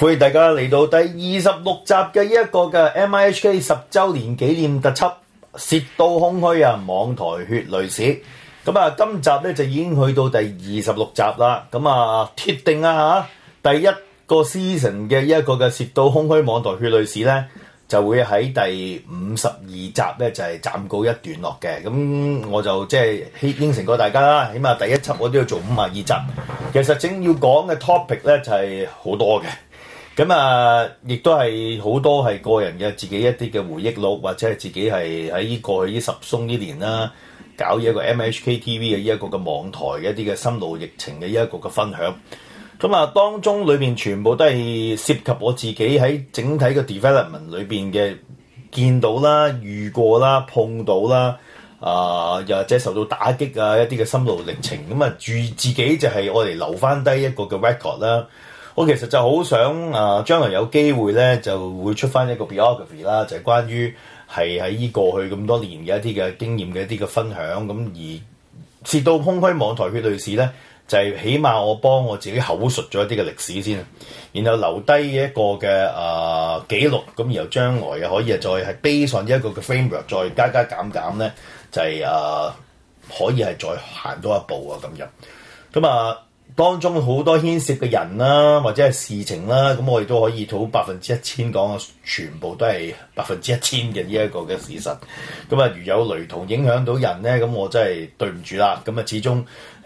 歡迎大家嚟到第26集嘅一個嘅 MIHK 10週年紀念特輯《竊盜空虛》啊，網台血淚史。咁啊，今集咧就已經去到第26集啦。咁啊，鐵定啊嚇，第一個 season 嘅一個嘅《竊盜空虛》網台血淚史咧，就會喺第52集咧就係暫告一段落嘅。咁我就即係應承過大家啦，起碼第一輯我都要做52集。其實正要講嘅 topic 咧就係好多嘅。咁啊，亦都係好多係個人嘅自己一啲嘅回憶錄，或者係自己係喺過去呢10鬆呢年啦，搞呢一個 MHK TV 嘅呢一個嘅網台嘅一啲嘅心路歷程嘅呢一個嘅分享。咁啊，當中裏邊全部都係涉及我自己喺整體嘅 development 裏邊嘅見到啦、遇過啦、碰到啦，又或者受到打擊啊一啲嘅心路歷程。咁啊，住自己就係我哋留翻低一個嘅 record 啦。我其實就好想將來有機會咧，就會出翻一個 biography 啦，就係關於係喺過去咁多年嘅一啲嘅經驗嘅一啲嘅分享。咁而竊盜空虛網台血淚史咧，就係起碼我幫我自己口述咗一啲嘅歷史先，然後留低一個嘅記錄。咁然後將來又可以再係 base on 一個嘅 framework，再加減咧，就係可以係再行多一步啊咁樣。咁啊〜當中好多牽涉嘅人啦，或者係事情啦，咁我哋都可以討1000%講啊，全部都係1000%嘅呢一個嘅事實。咁啊，如有雷同影響到人咧，咁我真係對唔住啦。咁啊，始終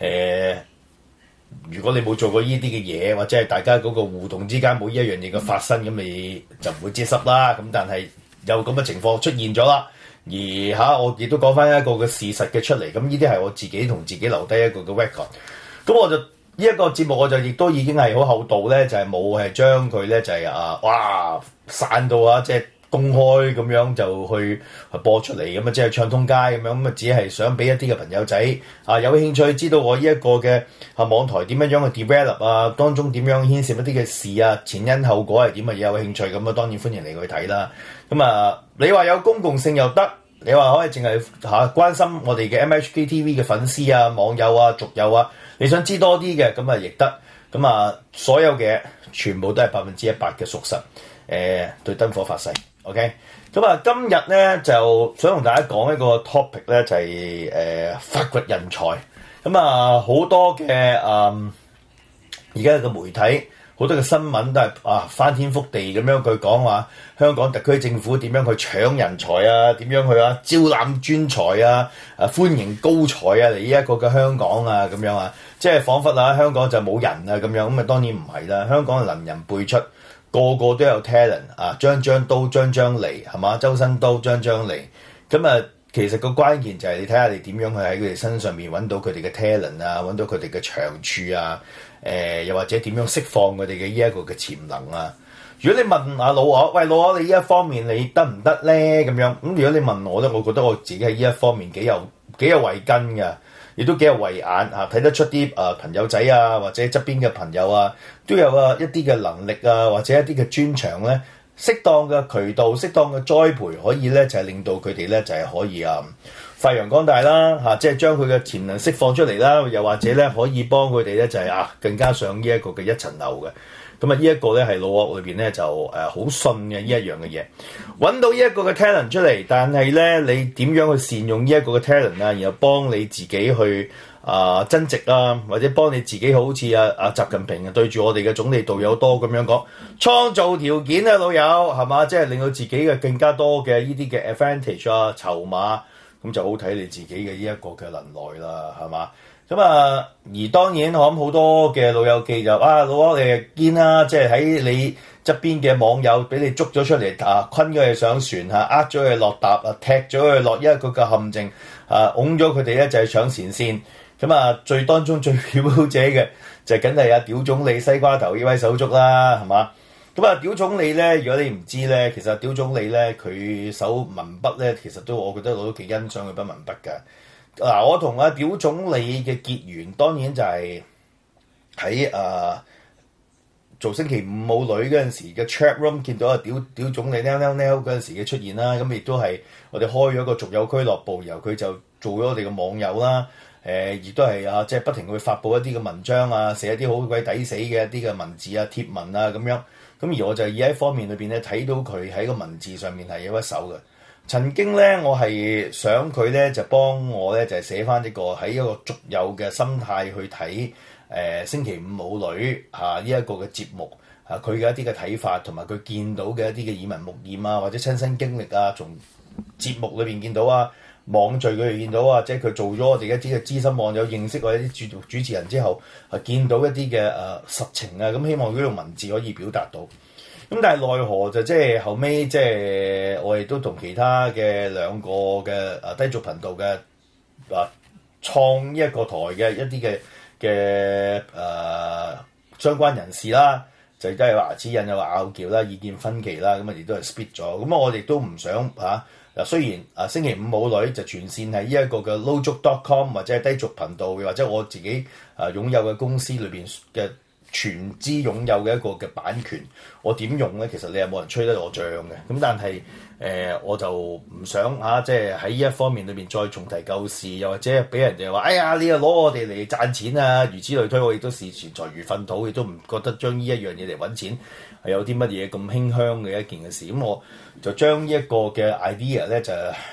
如果你冇做過呢啲嘅嘢，或者係大家嗰個互動之間冇呢一樣嘢嘅發生，咁你就唔會接濕啦。咁但係有咁嘅情況出現咗啦，而我亦都講翻一個嘅事實嘅出嚟。咁呢啲係我自己同自己留低一個嘅 record。咁我就呢一個節目我就亦都已經係好厚道咧，就係冇係將佢咧就係散到即係公開咁樣就去播出嚟咁啊，即係唱通街咁樣咁啊，只係想俾一啲嘅朋友仔有興趣知道我呢一個嘅網台點樣去 develop 啊，當中點樣牽涉一啲嘅事啊，前因後果係點啊，有興趣咁啊，當然歡迎你去睇啦。咁啊，你話有公共性又得，你話可以淨係關心我哋嘅 MHK TV 嘅粉絲啊、網友啊、族友啊。你想知多啲嘅咁啊，亦得咁啊，所有嘅全部都係100%嘅屬實。對燈火發誓 ，OK。咁啊，今日咧就想同大家講一個 topic 咧，就係發掘人才。咁啊，好多嘅而家嘅媒體，好多嘅新聞都係翻天覆地咁樣佢講話，香港特區政府點樣去搶人才啊？點樣去招攬專才啊？歡迎高才啊嚟呢一個嘅香港啊咁樣啊，即係彷彿香港就冇人啊咁樣。咁啊當然唔係啦，香港係能人輩出，個個都有 talent 張張刀張張嚟係嘛？周身刀張張嚟。咁啊，其實個關鍵就係你睇下你點樣去喺佢哋身上面揾到佢哋嘅 talent 啊，揾到佢哋嘅長處啊。又或者點樣釋放佢哋嘅呢一個嘅潛能啊？如果你問阿老我，喂老我，你呢一方面你得唔得咧？咁樣咁如果你問我咧，我覺得我自己喺呢一方面幾有慧根嘅，亦都幾有慧眼睇得出啲朋友仔啊，或者側邊嘅朋友啊，都有一啲嘅能力啊，或者一啲嘅專長咧，適當嘅渠道、適當嘅栽培，可以咧就係令到佢哋咧就係可以發揚光大啦即係將佢嘅潛能釋放出嚟啦，又或者咧可以幫佢哋咧就係更加上呢一個嘅一層樓嘅。咁呢一個咧係老鑊裏邊咧就好信嘅呢一樣嘅嘢，揾到呢一個嘅 talent 出嚟，但係咧你點樣去善用呢一個嘅 talent 啊，然後幫你自己去增值啊，或者幫你自己好似習近平對住我哋嘅總理杜友多咁樣講，創造條件啊老友係嘛，即係令到自己嘅更加多嘅呢啲嘅 advantage 籌碼。咁就好睇你自己嘅呢一個嘅能耐啦，係嘛？咁而當然我諗好多嘅老友記就老我你堅啦，即係喺你側邊嘅網友俾你捉咗出嚟昆咗佢上船呃咗佢落搭踢咗佢落一個嘅陷阱拱咗佢哋咧就係上前線。咁最當中最表者嘅就梗係屌總理西瓜頭呢位手足啦，係嘛？咁屌總理咧，如果你唔知咧，其實屌總理咧佢手文筆咧，其實我覺得我都幾欣賞佢筆文筆㗎。我同屌總理嘅結緣，當然就係喺做星期五母女嗰陣時嘅 chat room 見到屌總理 now 嗰陣時嘅出現啦。咁亦都係我哋開咗個族友俱樂部，然後佢就做咗我哋嘅網友啦。 亦都係啊，即係不停去發布一啲嘅文章啊，寫一啲好鬼抵死嘅一啲嘅文字啊、貼文啊咁樣。咁而我就以喺方面裏邊咧睇到佢喺個文字上面係有一手嘅。曾經咧，我係想佢咧就幫我咧就係寫翻一個喺一個續有嘅心態去睇星期五母女呢一個嘅節目佢嘅一啲嘅睇法，同埋佢見到嘅一啲嘅耳聞目驗啊，或者親身經歷啊，從節目裏邊見到啊。網聚佢哋見到啊，即係佢做咗我哋一啲嘅資深網友認識我一啲主持人之後，見到一啲嘅實情啊，咁希望佢用文字可以表達到。咁但係奈何就即係後尾即係我哋都同其他嘅兩個嘅低俗頻道嘅創一個台嘅一啲嘅相關人士啦，就都係話指引又話拗撬啦，意見分歧啦，咁亦都係 split 咗。咁我哋都唔想嗱，雖然星期五母女就全線係呢一個嘅 lowjoke.com 或者係低俗頻道，或者我自己擁有嘅公司裏邊嘅全資擁有嘅一個嘅版權，我點用咧？其實你係冇人吹得我脹嘅。咁但係我就唔想即係喺呢一方面裏邊再重提舊事，又或者俾人哋話，哎呀，你又攞我哋嚟賺錢啊，如此類推。我亦都視錢財如糞土，亦都唔覺得將呢一樣嘢嚟揾錢係有啲乜嘢咁馨香嘅一件嘅事。咁我就將呢一個嘅 idea 咧就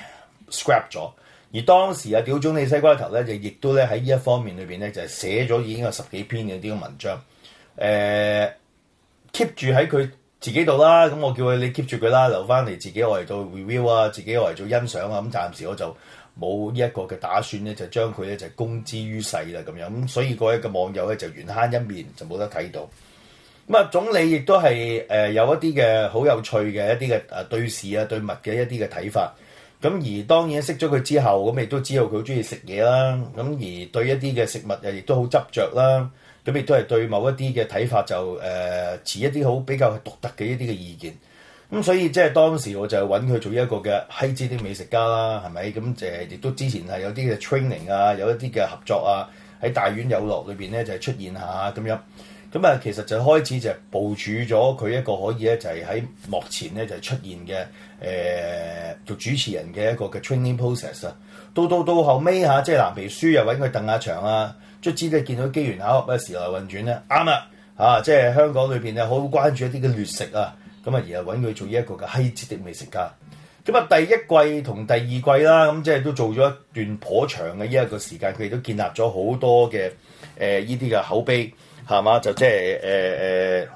scrap 咗。而當時屌總理西瓜頭咧，就亦都咧喺呢一方面裏邊咧就係寫咗已經有10幾篇嘅啲嘅文章。keep 住喺佢自己度啦，咁我叫佢你 keep 住佢啦，留翻嚟自己我嚟做 review 啊，自己我嚟做欣賞啊，咁暫時我就冇呢一個嘅打算咧，就將佢咧就公之於世啦咁樣，咁所以各位嘅網友咧就緣慳一面就冇得睇到。咁啊總理亦都係有一啲嘅好有趣嘅一啲嘅對事啊對物嘅一啲嘅睇法。咁而當然識咗佢之後，咁亦都知道佢好中意食嘢啦，咁而對一啲嘅食物亦都好執着啦。咁亦都係對某一啲嘅睇法就持一啲好比較獨特嘅一啲嘅意見。咁所以即係當時我就揾佢做一個嘅閪之的美食家啦，係咪？咁亦都之前係有啲嘅 training 啊，有一啲嘅合作啊，喺大院有樂裏邊咧就係出現下咁樣。咁其實就開始就部署咗佢一個可以咧就係喺幕前咧就出現嘅做主持人嘅一個嘅 training process 啊。到後尾即係藍皮書又揾佢鄧下場啊。卒之咧見到機緣巧合嘅時來運轉咧，啱啦即係香港裏邊咧好關注一啲嘅劣食啊，咁而後揾佢做一個嘅閪之的美食家。咁第一季同第二季啦，咁即係都做咗一段頗長嘅呢一個時間，佢哋都建立咗好多嘅呢啲嘅口碑，係嘛？就即係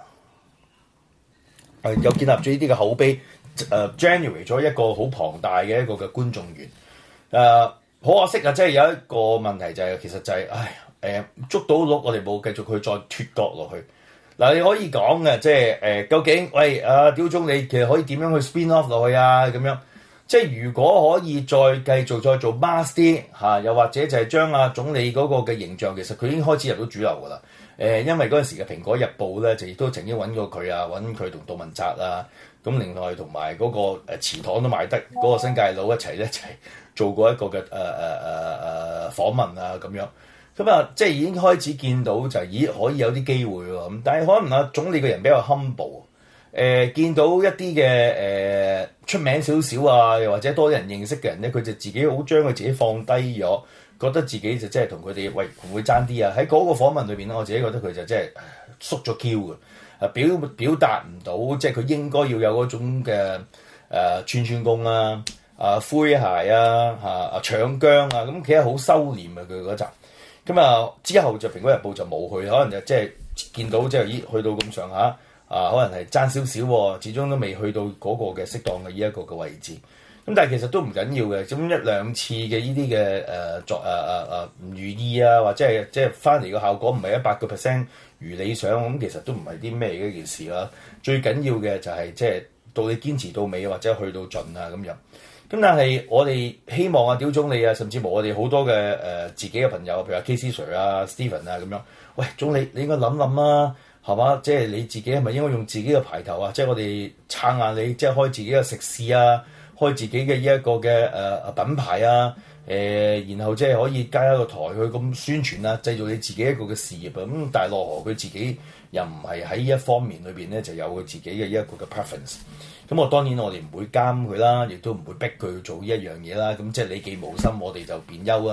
有建立咗呢啲嘅口碑，generate 咗一個好龐大嘅一個嘅觀眾緣。好可惜啊，即係有一個問題就係其實就係捉到鹿，我哋冇繼續去再脫角落去。嗱，你可以講嘅，即係究竟喂屌總理其實可以點樣去 spin off 落去啊？咁樣即係如果可以再繼續再做 mass 啲又或者就係將總理嗰個嘅形象，其實佢已經開始入到主流㗎啦。因為嗰陣時嘅《蘋果日報》咧，就亦都曾經揾過佢揾佢同杜汶澤啊，咁另外同埋嗰個祠堂都賣得嗰個新界佬一齊咧，就係做過一個嘅訪問啊咁樣。咁即係已經開始見到就係可以有啲機會喎。咁但係可能總理個人比較 humble，見到一啲嘅出名少少啊，又或者多啲人認識嘅人咧，佢就自己好將佢自己放低咗，覺得自己就即係同佢哋喂會唔會爭啲啊？喺嗰個訪問裏邊咧，我自己覺得佢就即係縮咗 Q 嘅，表達唔到，即係佢應該要有嗰種嘅串串工啊、灰鞋啊、搶姜啊，咁其實好收斂啊佢嗰集。咁之後就《蘋果日報》就冇去，可能就即係見到即係去到咁上下可能係爭少少，始終都未去到嗰個嘅適當嘅呢一個嘅位置。咁但係其實都唔緊要嘅，咁一兩次嘅呢啲嘅唔如意啊，或者係即係翻嚟個效果唔係100%如理想，咁其實都唔係啲咩嘅一件事啦。最緊要嘅就係即係到你堅持到尾，或者去到盡啊咁樣。咁但係我哋希望屌總理啊，甚至乎我哋好多嘅自己嘅朋友，譬如話 KC Sir 啊、Steven 啊咁樣，喂總理你應該諗諗啊，係嘛？即係你自己係咪應該用自己嘅牌頭啊？即係我哋撐下你，即係開自己嘅食肆啊，開自己嘅呢一個嘅品牌啊，然後即係可以加一個台去咁宣傳啊，製造你自己一個嘅事業啊。咁但係奈何佢自己又唔係喺呢一方面裏邊咧，就有佢自己嘅一個嘅 preference。咁當然我哋唔會監佢啦，亦都唔會逼佢去做呢一樣嘢啦。咁即係你既無心，我哋就辯休啦。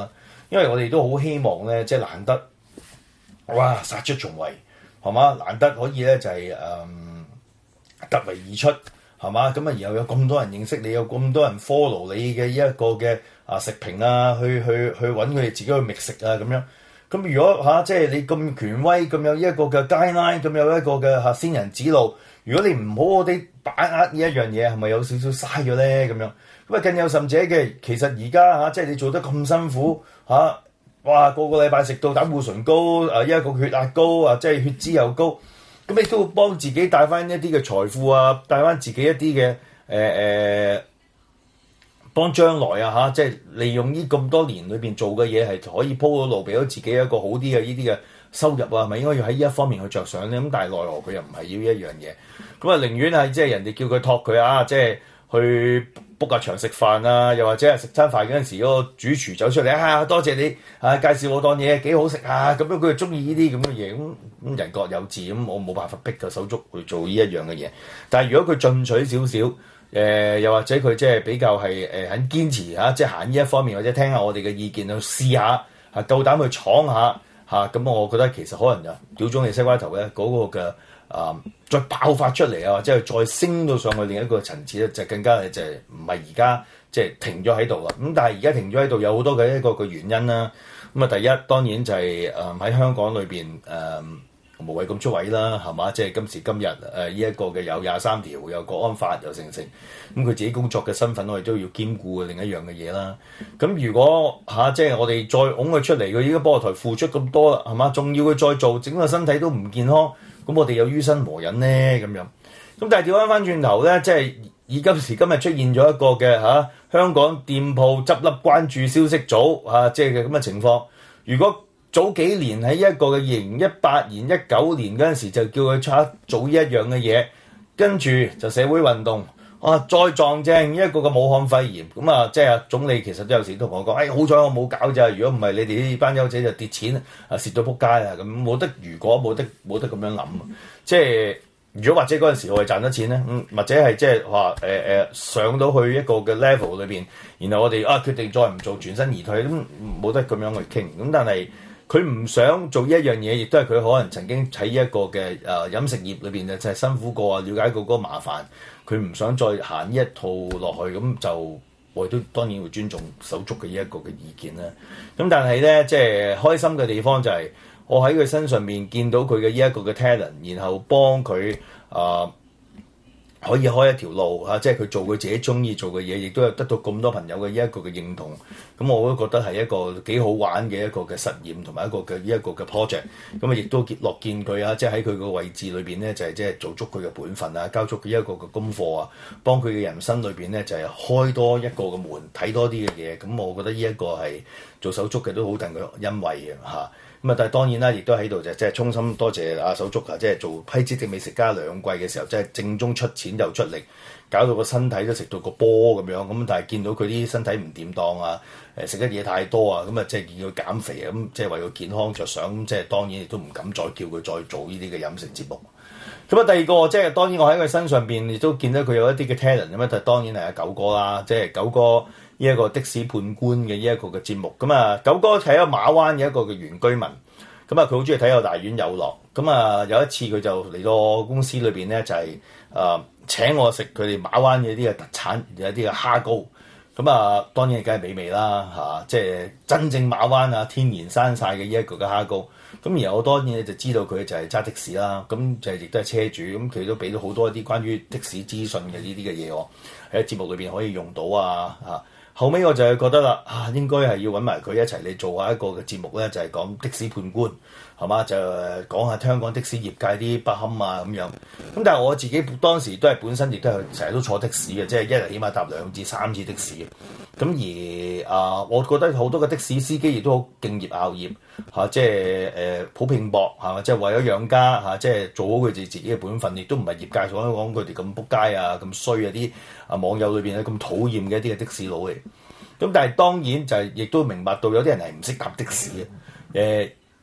因為我哋都好希望咧，即係難得哇殺出重圍係嘛，難得可以咧就係突圍而出係嘛，咁啊然後有咁多人認識你，有咁多人 follow 你嘅呢一個嘅食評啊，去揾佢哋自己去覓食啊咁樣。咁如果即係你咁權威，咁有呢一個嘅 guideline，咁有一個嘅先人指路，如果你唔好好地把握呢一樣嘢，係咪有少少嘥咗咧？咁樣咁啊，更有甚者嘅，其實而家即係你做得咁辛苦哇個個禮拜食到膽固醇高，一個血壓高即係血脂又高，咁你都會幫自己帶翻一啲嘅財富啊，帶翻自己一啲嘅幫將來即係利用呢咁多年裏邊做嘅嘢係可以鋪到路，俾到自己一個好啲嘅呢啲嘅收入啊，係咪應該要喺呢一方面去着想咧？咁但係奈何佢又唔係要呢一樣嘢，咁啊寧願係即係人哋叫佢託佢即係去 book 下場食飯啊，又或者係食餐飯嗰陣時，嗰個主廚走出嚟多謝你介紹我檔嘢幾好食咁樣佢就中意呢啲咁嘅嘢，咁人各有志，咁我冇辦法逼個手足去做呢一樣嘅嘢。但係如果佢進取少少，又或者佢即係比較係肯堅持即係行呢一方面，或者聽下我哋嘅意見去試下夠膽去闖下咁我覺得其實可能屌中你西瓜頭咧嗰個嘅再爆發出嚟或者係再升到上去另一個層次咧，就更加就係唔係而家即係停咗喺度啦。咁但係而家停咗喺度有好多嘅一個嘅原因啦。咁第一當然就係喺香港裏邊無謂咁出位啦，係嘛？即係今時今日呢一個嘅有23條，有國安法，有成，咁佢自己工作嘅身份，我哋都要兼顧嘅另一樣嘅嘢啦。咁如果即係我哋再擁佢出嚟，佢已經幫台付出咁多啦，係嘛？仲要佢再做，整個身體都唔健康，咁我哋又於心何忍呢？咁樣。咁但係調翻轉頭咧，即係以今時今日出現咗一個嘅香港店鋪執笠關注消息組即係咁嘅情況。如果早幾年喺一個嘅2018年、19年嗰陣時就叫佢做呢一樣嘅嘢，跟住就社會運動再撞正一個嘅武漢肺炎，咁即係總理其實都有時同我講，好彩我冇搞咋，如果唔係你哋呢班友仔就跌錢蝕到仆街啊！咁冇得，如果冇得咁樣諗，即係如果或者嗰陣時我係賺得錢咧，或者係即係話上到去一個嘅 level 裏邊，然後我哋決定再唔做，全身而退，咁冇得咁樣去傾。咁但係佢唔想做呢一樣嘢，亦都係佢可能曾經喺一個嘅飲食業裏邊就係辛苦過了解過嗰個麻煩，佢唔想再行呢一套落去，咁就我哋都當然會尊重手足嘅呢一個嘅意見啦。咁但係咧，即係開心嘅地方就係我喺佢身上面見到佢嘅呢一個嘅 talent，然後幫佢可以開一條路即係佢做佢自己中意做嘅嘢，亦都有得到咁多朋友嘅呢一個嘅認同。咁我都覺得係一個幾好玩嘅一個嘅實驗，同埋一個嘅呢一個嘅 project。咁亦都樂見佢即係喺佢個位置裏邊咧，就係即係做足佢嘅本分交足佢一個嘅功課幫佢嘅人生裏邊咧就係開多一個嘅門，睇多啲嘅嘢。咁我覺得呢一個係做手足嘅都好戥佢欣慰嘅咁但係當然啦，亦都喺度就即係衷心多謝手足即係做批之的美食家兩季嘅時候，即係正宗出錢又出力，搞到個身體都食到個波咁樣。咁但係見到佢啲身體唔掂當食得嘢太多咁即係見佢減肥咁即係為個健康着想，即係當然亦都唔敢再叫佢再做呢啲嘅飲食節目。咁第二個即係當然我喺佢身上邊亦都見到佢有一啲嘅 talent 咁就當然係阿九哥啦，即係九哥呢一個的士判官嘅呢一個嘅節目。咁九哥係喺馬灣嘅一個嘅原居民，咁佢好中意睇有大丸有落。咁有一次佢就嚟到公司裏邊咧，就係請我食佢哋馬灣嘅啲嘅特產，有一啲嘅蝦膏。當然梗係美味啦即係真正馬灣天然生晒嘅呢一個嘅蝦膏。咁然後我當然就知道佢就係揸的士啦，咁就亦都係車主，咁佢都俾咗好多一啲關於的士資訊嘅呢啲嘅嘢我喺節目裏邊可以用到後尾我就係覺得啦應該係要揾埋佢一齊嚟做下一個嘅節目咧，就係講的士判官係嘛，就講下香港的士業界啲不堪咁樣。咁但係我自己當時都係本身亦都係成日都坐的士嘅，即係一日起碼搭2至3次的士。咁而我覺得好多嘅的士司機亦都好敬業樂業即係好拼搏即係為咗養家即係做好佢哋自己嘅本分，亦都唔係業界所講佢哋咁仆街咁衰啲網友裏邊咁討厭嘅一啲嘅的士佬嚟。咁但係當然就係亦都明白到有啲人係唔識搭的士嘅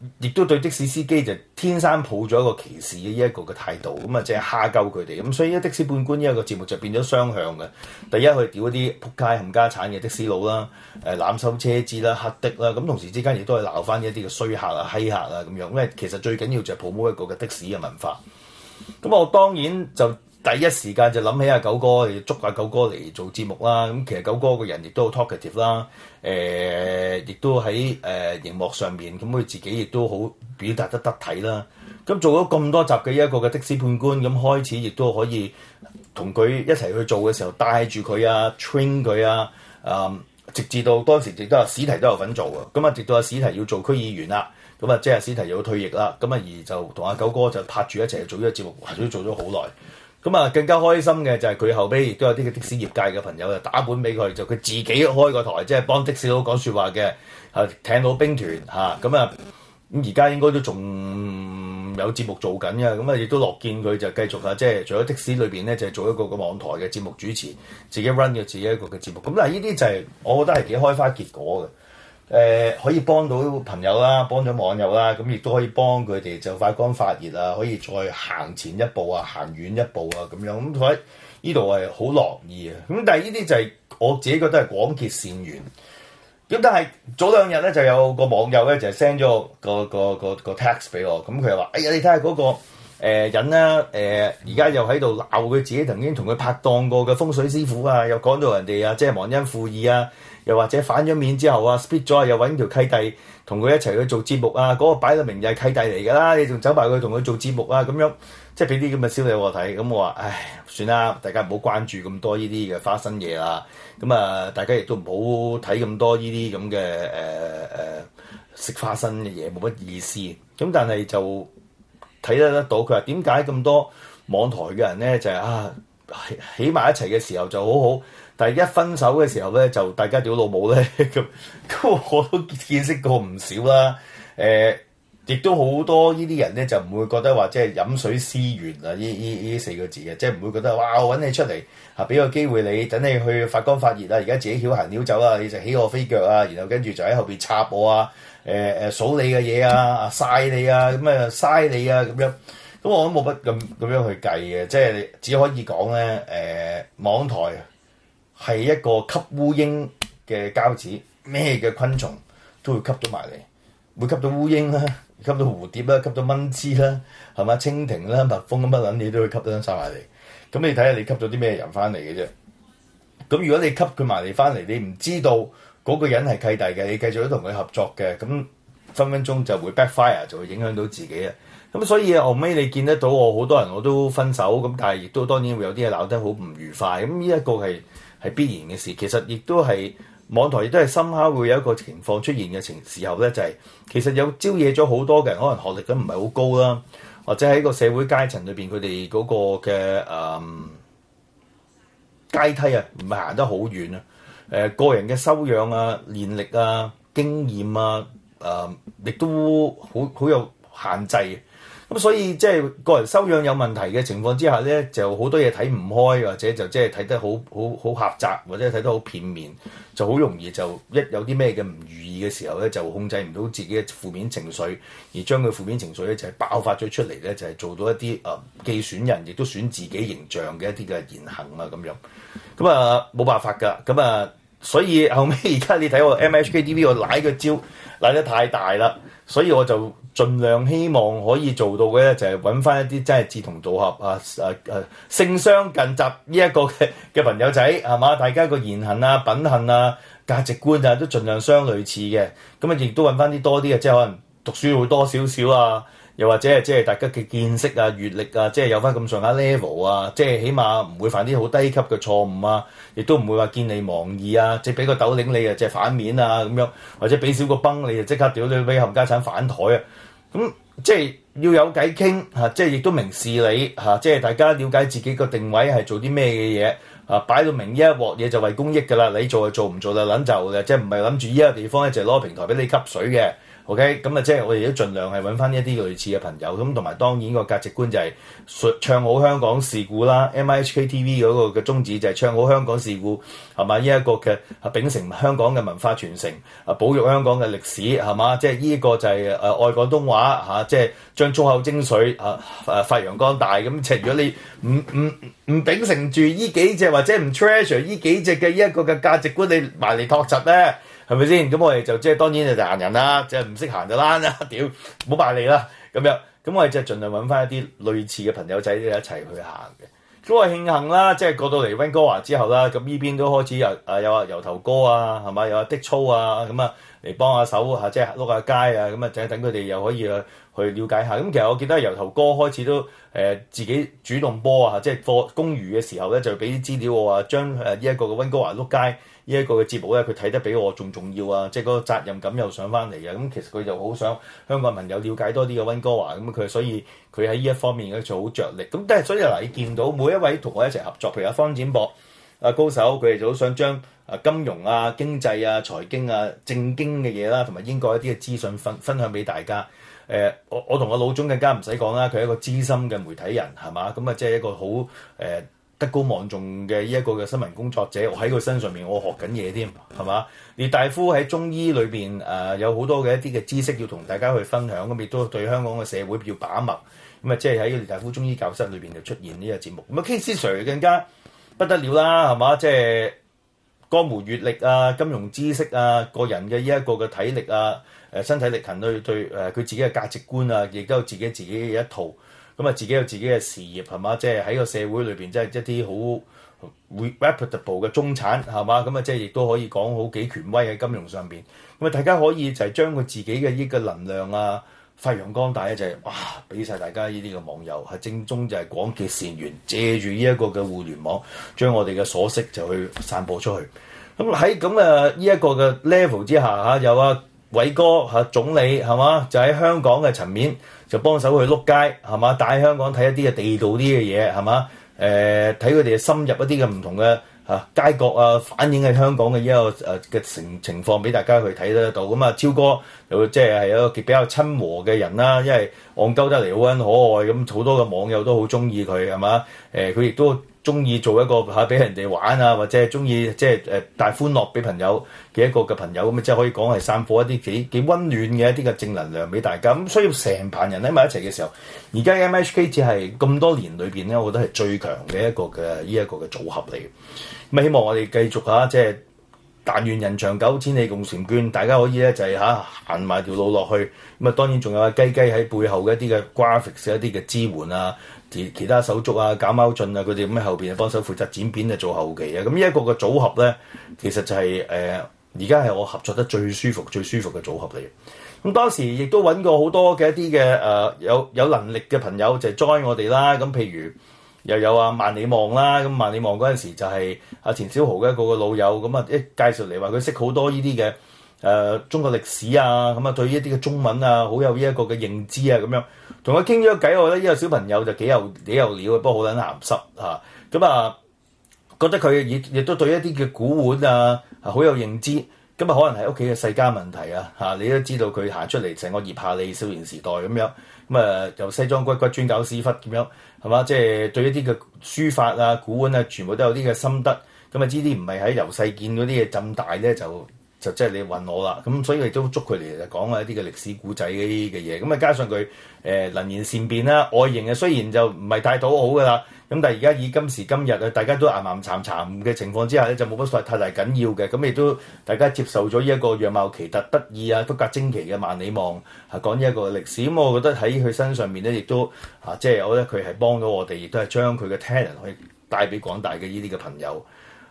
亦都對的士司機就天生抱咗一個歧視嘅呢一個嘅態度，咁啊即係蝦鳩佢哋，咁所以的士判官呢一個節目就變咗雙向嘅。第一佢屌一啲撲街冚家產嘅的士佬啦，濫收車資啦、黑的啦，咁同時之間亦都係鬧翻一啲嘅衰客啊、閪客啊咁樣，因為其實最緊要就係 promote一個嘅的士嘅文化。咁我當然就第一時間就諗起阿九哥，捉阿九哥嚟做節目啦。咁其實九哥個人亦都好 talkative 啦，亦都喺熒幕上面，咁佢自己亦都好表達得體啦。咁做咗咁多集嘅一個嘅的士判官，咁開始亦都可以同佢一齊去做嘅時候，帶住佢啊 train 佢啊，直至到當時亦都有史提都有份做嘅。咁啊，直到阿史提要做區議員啦，咁啊即係史提又要退役啦，咁啊而就同阿九哥就拍住一齊做呢個節目，都做咗好耐。咁啊，更加開心嘅就係佢後尾亦都有啲的士業界嘅朋友就打本俾佢，就佢自己開個台，即係幫的士佬講説話嘅，艇佬兵團嚇，咁咁而家應該都仲有節目做緊嘅，咁亦都樂見佢就繼續即係除咗的士裏邊咧，就係做一個網台嘅節目主持，自己 run 嘅自己一個嘅節目。咁但係呢啲就係我覺得係幾開花結果嘅。可以幫到朋友啦，幫咗網友啦，咁亦都可以幫佢哋就發光發熱啊，可以再行前一步啊，行遠一步啊咁樣。咁所以呢度係好樂意啊。咁但係呢啲就係我自己覺得係廣結善緣。咁但係早兩日咧就有個網友咧就 send 咗個 text 俾我，咁佢又話：哎呀，你睇下嗰個人啦，而家又喺度鬧佢自己曾經同佢拍檔過嘅風水師傅啊，又講到人哋啊，即係忘恩負義啊。又或者反咗面之後啊 split 咗又揾條契弟同佢一齊去做節目啊，嗰個擺到明就係契弟嚟㗎啦，你仲走埋去同佢做節目啊咁樣，即係俾啲咁嘅消息我睇，咁我話唉，算啦，大家唔好關注咁多呢啲嘅花生嘢啦，咁啊大家亦都唔好睇咁多呢啲咁嘅食花生嘅嘢，冇乜意思。咁但係就睇得到佢話點解咁多網台嘅人咧就係起埋一齊嘅時候就好好。但係一分手嘅時候咧，就大家屌老母咧咁，我都見識過唔少啦。亦都好多呢啲人咧就唔會覺得話即係飲水思源啊呢四個字嘅，即係唔會覺得哇我揾你出嚟俾個機會你，等你去發光發熱啊！而家自己曉行曉走啊，你就起我飛腳啊，然後跟住就喺後邊插我啊，數你嘅嘢啊，曬你啊，咁嘥你啊咁樣。咁我都冇乜咁樣去計嘅，即係只可以講咧網台係一個吸烏蠅嘅膠紙，咩嘅昆蟲都會吸到埋嚟，會吸到烏蠅啦，吸到蝴蝶啦，吸到蚊枝啦，係嘛？蜻蜓啦、蜜蜂咁乜撚嘢都會吸得晒埋嚟。咁你睇下你吸咗啲咩人翻嚟嘅啫？咁如果你吸佢埋嚟翻嚟，你唔知道嗰個人係契弟嘅，你繼續都同佢合作嘅，咁分分鐘就會 backfire，就會影響到自己啊！咁所以後尾你見得到我好多人我都分手，咁但係亦都當然會有啲嘢鬧得好唔愉快，咁呢一個係必然嘅事。其實亦都係網台亦都係深刻會有一個情況出現嘅時候咧，就係其實有招惹咗好多嘅人，可能學歷都唔係好高啦，或者喺個社會階層裏邊佢哋嗰個嘅階梯啊，唔係行得好遠啊。個人嘅修養啊、練力啊、經驗啊，亦都好有限制嘅。咁所以即係個人修養有問題嘅情況之下咧，就好多嘢睇唔開，或者就即係睇得好狹窄，或者睇得好片面，就好容易就一有啲咩嘅唔如意嘅時候咧，就控制唔到自己嘅負面情緒，而將佢負面情緒咧就係爆發咗出嚟咧，就係做到一啲既損人亦都損自己形象嘅一啲嘅言行啊咁樣。咁冇辦法㗎，咁所以後尾而家你睇我 MHKTV 我賴個招賴得太大啦，所以我就盡量希望可以做到嘅咧，就係揾翻一啲真係志同道合性相近集呢一個嘅朋友仔係嘛？大家個言行啊、品行啊、價值觀啊都盡量相類似嘅，咁亦都揾翻啲多啲嘅，即係可能讀書會多少少啊。又或者係即係大家嘅見識啊、閲歷啊，即係有翻咁上下 level 啊，即係起碼唔會犯啲好低級嘅錯誤啊，亦都唔會話見利忘義啊，即係俾個斗領你啊，即係反面啊咁樣，或者俾少個崩你就即刻屌你俾冚家產反台啊，咁即係要有偈傾嚇，即係亦都明事理嚇，即係大家了解自己個定位係做啲咩嘅嘢啊，擺到明呢一鑊嘢就為公益㗎啦，你做就做，唔做就撚就嘅，即係唔係諗住依一個地方咧就攞個平台俾你吸水嘅。 OK， 咁啊，即係我哋都盡量係揾翻一啲類似嘅朋友，咁同埋當然個價值觀就係唱好香港事故啦。MIHK TV 嗰個嘅宗旨就係唱好香港事故，係嘛？呢一個嘅秉承香港嘅文化傳承，保育香港嘅歷史，係嘛？即係呢一個就係愛廣東話嚇，即係將粗口精髓發揚光大。咁即係如果你唔秉承住呢幾隻或者唔 treasure 呢幾隻嘅呢一個嘅價值觀，你埋嚟托柒咧？係咪先？咁我哋就即係當然就閒人啦，即係唔識行就躝啦，屌唔好埋嚟啦咁樣。咁我哋就盡量揾翻一啲類似嘅朋友仔一齊去行嘅。咁我慶幸啦，即係過到嚟溫哥華之後啦，咁呢邊都開始有油頭哥啊，係嘛，有的操啊，咁啊嚟幫下手嚇，即係碌下街啊，咁啊就等佢哋又可以去了解下。咁其實我記得油頭哥開始都自己主動波啊，即係課公餘嘅時候咧，就俾啲資料我話將呢一個嘅溫哥華碌街。呢一個嘅節目咧，佢睇得比我仲重要啊！即係嗰個責任感又上翻嚟啊！咁其實佢就好想香港朋友了解多啲嘅溫哥華，咁佢所以佢喺呢一方面咧就好着力。咁但係所以嗱，你見到每一位同我一齊合作，譬如阿方展博、阿高手，佢哋就好想將金融啊、經濟啊、財經啊、正經嘅嘢啦，同埋英國一啲嘅資訊分享俾大家。我同阿老總更加唔使講啦，佢係一個資深嘅媒體人，係嘛？咁啊，即係一個好德高望重嘅呢一個嘅新聞工作者，我喺佢身上面我學緊嘢添，係嘛？列大夫喺中醫裏邊有好多嘅一啲嘅知識要同大家去分享，咁亦都對香港嘅社會要把脈，咁啊即係喺列大夫中醫教室裏邊就出現呢個節目。咁啊 KC Sir 更加不得了啦，係嘛？即係江湖閲歷啊、金融知識啊、個人嘅呢一個嘅體力啊、身體力行對佢自己嘅價值觀啊，亦都有自己嘅一套。咁啊，自己有自己嘅事業係嘛，即係喺個社會裏邊，即係一啲好 reputable 嘅中產係嘛，咁啊，即係亦都可以講好幾權威喺金融上邊。咁啊，大家可以就係將佢自己嘅呢個能量啊發揚光大咧，就係哇，俾晒大家呢啲嘅網友係正宗就係廣結善緣，借住呢一個嘅互聯網，將我哋嘅所識就去散播出去。咁喺咁呢一個嘅 level 之下嚇，有偉哥嚇總理係嘛，就喺香港嘅層面就幫手去碌街係嘛，帶香港睇一啲嘅地道啲嘅嘢係嘛，睇佢哋深入一啲嘅唔同嘅街角啊，反映喺香港嘅呢個嘅情況俾大家去睇得到。咁啊，超哥又即係一個比較親和嘅人啦，因為戇鳩得嚟好撚可愛，咁好多嘅網友都好中意佢係嘛，佢亦都中意做一個俾人哋玩啊，或者係中意即係帶歡樂俾朋友嘅一個嘅朋友，咁即係可以講係散播一啲幾溫暖嘅一啲嘅正能量俾大家。咁所以成班人喺埋一齊嘅時候，而家 MHK 只係咁多年裏邊咧，我覺得係最強嘅一個嘅呢一個嘅組合嚟嘅。咁希望我哋繼續即係但願人長久，千里共嬋娟，大家可以咧就係行埋條路落去。咁啊，當然仲有雞雞喺背後嘅一啲嘅 graphics 一啲嘅支援啊。其他手足啊、搞貓進啊，佢哋咁喺後邊幫手負責剪片啊、做後期啊，咁呢一個嘅組合咧，其實就係而家係我合作得最舒服嘅組合嚟嘅。咁當時亦都揾過好多嘅一啲嘅有能力嘅朋友就 join 我哋啦。咁譬如又有萬里望啦，咁萬里望嗰陣時就係錢小豪嘅一個老友，咁一介紹嚟話佢識好多呢啲嘅。中國歷史啊，咁啊對於一啲嘅中文啊，好有呢一個嘅認知啊，咁樣同佢傾咗偈，我覺得呢個小朋友就幾有料嘅，不過好撚鹹濕嚇。咁覺得佢亦都對一啲嘅古玩啊好有認知。咁可能係屋企嘅世家問題啊你都知道佢行出嚟成個葉夏利少年時代咁樣，咁由西裝骨專搞屎忽咁樣係嘛，即係對一啲嘅書法啊、古玩啊，全部都有啲嘅心得。咁知啲唔係喺由細見嗰啲嘢浸大咧就即係你問我啦，咁所以亦都捉佢嚟就講一啲嘅歷史古仔嗰啲嘅嘢，咁加上佢能言善辯啦，外形雖然就唔係太討好噶啦，咁但係而家以今時今日大家都岩岩巉巉嘅情況之下咧，就冇乜太大緊要嘅，咁亦都大家接受咗呢一個樣貌奇特得意啊、骨骼精奇嘅萬里望講呢一個歷史，咁我覺得喺佢身上面咧，亦都即係我覺得佢係幫到我哋，亦都係將佢嘅 talent 可以帶俾廣大嘅呢啲嘅朋友。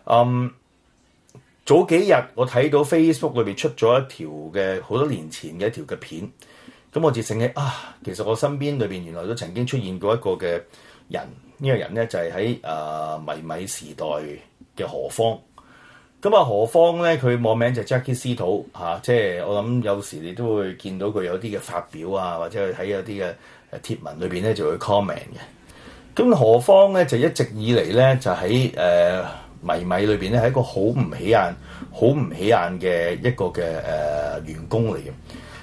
早幾日我睇到 Facebook 裏邊出咗一條嘅好多年前嘅一條嘅片，咁我就醒起其實我身邊裏邊原來都曾經出現過一個嘅人，呢個人咧就係喺迷米時代嘅何方。咁何方咧佢網名就 Jackie 司徒即係我諗有時你都會見到佢有啲嘅發表啊，或者去睇有啲嘅貼文裏邊咧就會 comment 嘅。咁何方咧就一直以嚟咧就喺迷米裏邊咧係一個好唔起眼嘅一個嘅員工嚟嘅。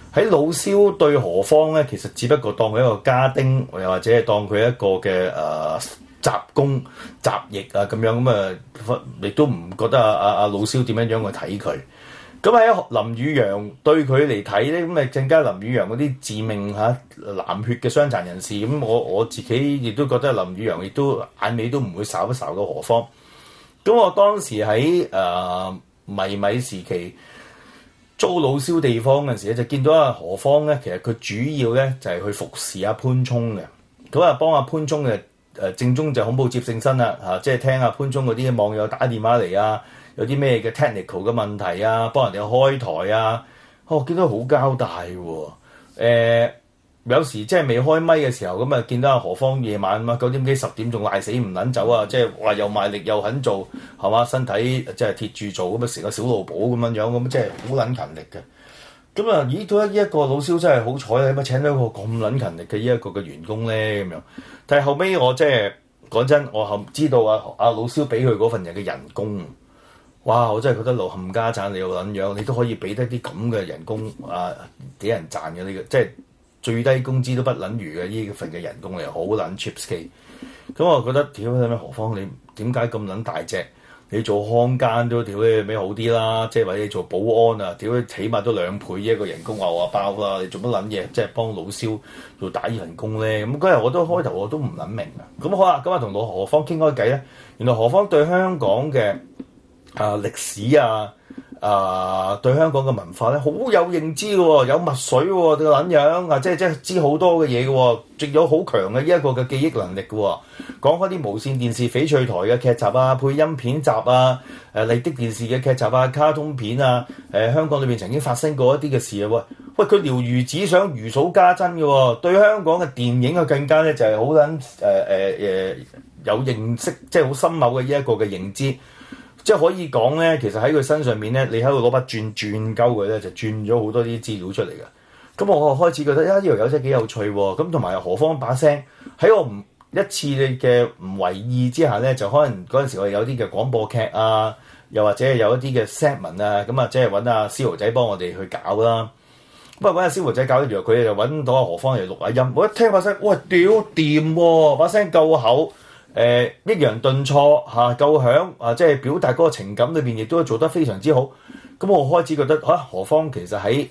喺老蕭對何方咧，其實只不過當佢一個家丁，又或者係當佢一個嘅雜工雜役啊咁樣咁啊，亦都唔覺得阿老蕭點樣樣去睇佢。咁喺林宇陽對佢嚟睇咧，咁啊更加林宇陽嗰啲致命藍血嘅傷殘人士，咁我自己亦都覺得林宇陽亦都眼尾都唔會睄一睄到何方。咁我當時喺迷米時期租老蕭地方嗰陣時咧，就見到阿何方咧，其實佢主要咧就係去服侍阿潘聰嘅。咁啊幫阿潘聰嘅正宗就恐怖接聖身啦即係聽阿潘聰嗰啲網友打電話嚟啊，有啲咩嘅 technical 嘅問題啊，幫人哋開台啊，我見到好交代喎。有時即係未開咪嘅時候咁啊，見到阿何方夜晚啊9點幾10點仲賴死唔撚走啊，即係話又賣力又肯做係嘛，身體即係貼住做咁啊，成個小老保咁樣樣咁，即係好撚勤力嘅。咁啊，咦？到呢一個老蕭真係好彩啊！點解請到一個咁撚勤力嘅呢一個嘅員工咧？咁樣，但係後尾我即係講真，我知道阿老蕭俾佢嗰份人嘅人工，哇！我真係覺得老冚家產你又撚樣，你都可以俾得啲咁嘅人工幾人賺嘅呢個，即係最低工資都不撚如嘅呢份嘅人工嚟，好撚 cheapskate。咁我覺得屌你咩何方？你點解咁撚大隻？你做看更都屌你咩好啲啦，即係或者你做保安啊，屌你起碼都2倍一個人工話包啦，你做乜撚嘢？即係幫老蕭做打呢份工咧？咁嗰日我都開頭我都唔撚明啊。咁好啦，今日同老何方傾開偈咧，原來何方對香港嘅歷史對香港嘅文化咧好有認知嘅喎，有墨水喎個撚樣啊，即係知好多嘅嘢嘅喎，仲有好強嘅呢一個嘅記憶能力嘅喎。講開啲無線電視翡翠台嘅劇集啊、配音片集啊、麗的電視嘅劇集啊、卡通片啊，香港裏邊曾經發生過一啲嘅事啊喂，佢了如指掌、如數家珍嘅喎。對香港嘅電影更加咧就係好撚有認識，即係好深厚嘅呢一個嘅認知。即係可以講咧，其實喺佢身上面咧，你喺度攞把轉鳩佢咧，就轉咗好多啲資料出嚟嘅。咁我開始覺得呢條友真係幾有趣喎。咁同埋何方把聲喺我一次嘅唔為意之下咧，就可能嗰陣時我哋有啲嘅廣播劇啊，又或者有一啲嘅 segment 啊，咁啊即係揾阿思豪仔幫我哋去搞啦。咁啊揾阿思豪仔搞，原來佢哋就揾到阿何方嚟錄下音。我一聽把聲，哇屌掂喎，把聲夠厚。抑揚頓挫夠響即係表達嗰個情感裏邊，亦都做得非常之好。咁我開始覺得何方其實喺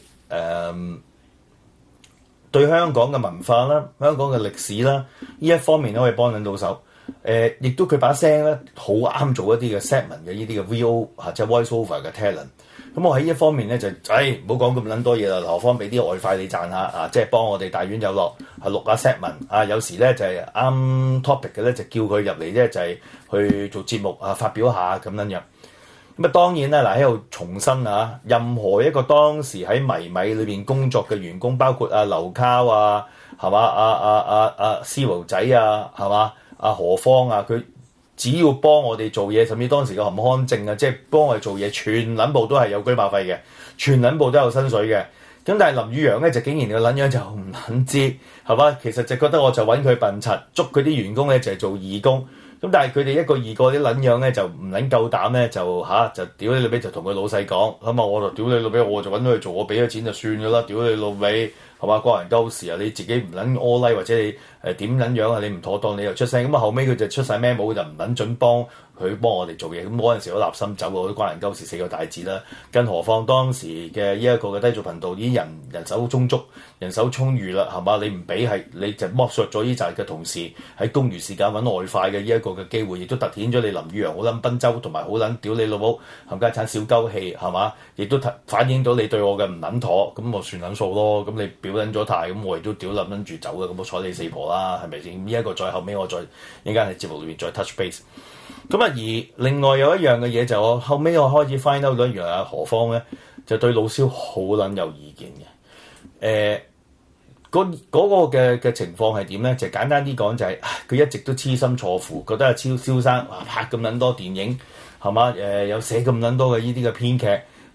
對香港嘅文化啦、香港嘅歷史啦呢一方面都可以幫到手。亦都佢把聲咧好啱做一啲嘅 segment 嘅呢啲嘅 VO 即係 voice over 嘅 talent。咁我喺呢一方面咧就唔好講咁撚多嘢啦，何方俾啲外快你賺下即係幫我哋大院有落錄下 segment 有時咧就係啱 topic 嘅咧就叫佢入嚟咧就係去做節目發表下咁樣樣。咁當然啦喺度重申任何一個當時喺迷米裏邊工作嘅員工，包括劉卡係嘛思豪仔係嘛何方佢。只要幫我哋做嘢，甚至當時嘅含康正即係幫我哋做嘢，全撚部都係有車馬費嘅，全撚部都有薪水嘅。咁但係林宇陽咧就竟然個撚樣就唔撚知係嘛，其實就覺得我就揾佢笨柒，捉佢啲員工咧就係做義工。咁但係佢哋一個二個啲撚樣咧就唔撚夠膽咧就屌你老味就同佢老細講，咁我就屌你老味，我就揾到佢做，我俾咗錢就算㗎啦，屌你老味係嘛，關人鳩事你自己唔撚屙拉或者你點撚樣你唔妥當你又出聲，咁後尾佢就出晒咩冇就唔撚準幫我哋做嘢，咁嗰陣時我立心走我都關人鳩事4個大字啦。更何況當時嘅呢一個嘅低俗頻道啲人手充足、人手充裕啦，係嘛？你唔俾你就剝削咗呢紮嘅同事喺公餘時間揾外快嘅呢一個嘅機會，亦都凸顯咗你林宇陽好撚賓州同埋好撚屌你老母冚家產小鳩氣係嘛？亦都反映到你對我嘅唔撚妥，咁我算撚數咯。咁你表撚咗態，咁我亦都屌撚住走嘅，咁我睬你四婆啦，係咪先？呢一個再後尾我再一陣間喺節目裏邊再 touch base。咁而另外有一樣嘅嘢就我後尾我開始 find out 咗，原來何方咧就對老蕭好撚有意見嘅。嗰個嘅情況係點咧？就簡單啲講就係佢一直都痴心錯付，覺得蕭生拍咁撚多電影係嘛？有寫咁撚多嘅呢啲嘅編劇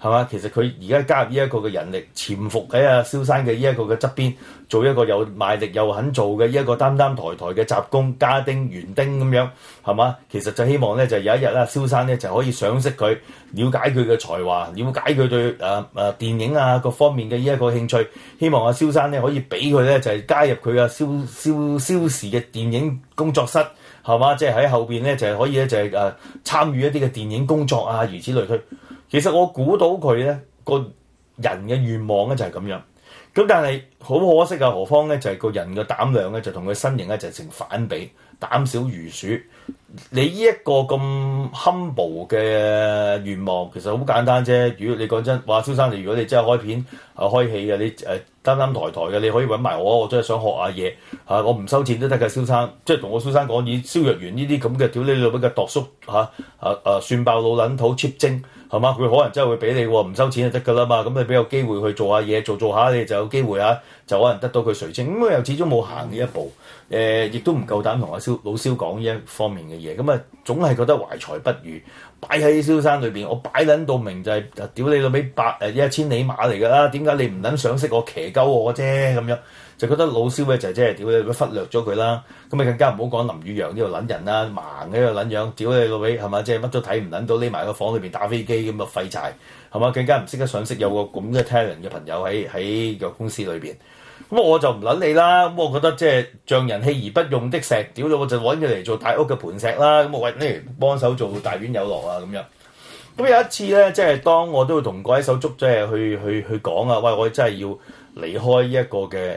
係嘛？其實佢而家加入呢一個嘅人力，潛伏喺阿蕭生嘅呢一個嘅側邊，做一個又賣力又肯做嘅呢一個擔擔抬抬嘅雜工、家丁、園丁咁樣，係嘛？其實就希望咧，就有一日啦，蕭生咧就可以賞識佢，了解佢嘅才華，了解佢對電影啊各方面嘅呢一個興趣，希望阿蕭生咧可以俾佢咧就係加入佢嘅蕭氏嘅電影工作室，係嘛？即係喺後邊咧就係可以咧就係參與一啲嘅電影工作啊，如此類推。其實我估到佢咧個人嘅願望咧就係咁樣，咁但係好可惜啊，何況咧就係個人嘅膽量咧就同佢身形咧就成反比，膽小如鼠。你呢一個咁 humble 嘅願望其實好簡單啫。如果你講真話，蕭生，如果你真係開片開戲嘅，你擔擔抬抬嘅，你可以揾埋我真係想學下嘢我唔收錢都得㗎。蕭生即係同我蕭生講，以蕭若元呢啲咁嘅屌你老母嘅度叔算爆老撚土 cheap 精係嘛？佢可能真係會俾你喎，唔收錢就得㗎啦嘛。咁你俾個機會去做下嘢，做下你就有機會就可能得到佢垂青。咁佢又始終冇行呢一步，亦都唔夠膽同阿老蕭講呢一方面嘅嘢。咁啊，總係覺得懷才不遇，擺喺蕭生裏邊，我擺撚到明就係屌你老味一千里馬嚟㗎啦。點解你唔撚賞識我騎鳩我啫？咁樣就覺得老蕭咧就真係屌你忽略咗佢啦。咁啊更加唔好講林宇陽呢個撚人啦，盲嘅呢個撚樣，屌你老味係嘛？即係乜都睇唔撚到，匿埋個房裏邊打飛機咁啊廢柴係嘛？更加唔識得賞識有個咁嘅 talent 嘅朋友喺個公司裏邊。咁我就唔撚你啦。咁我覺得即係匠人棄而不用的石，屌咗我就揾佢嚟做大屋嘅盤石啦。咁我喂你幫手做大院有落啊咁樣。咁有一次咧，即係當我都會同各位手足即係去講啊，喂，我真係要離開一個嘅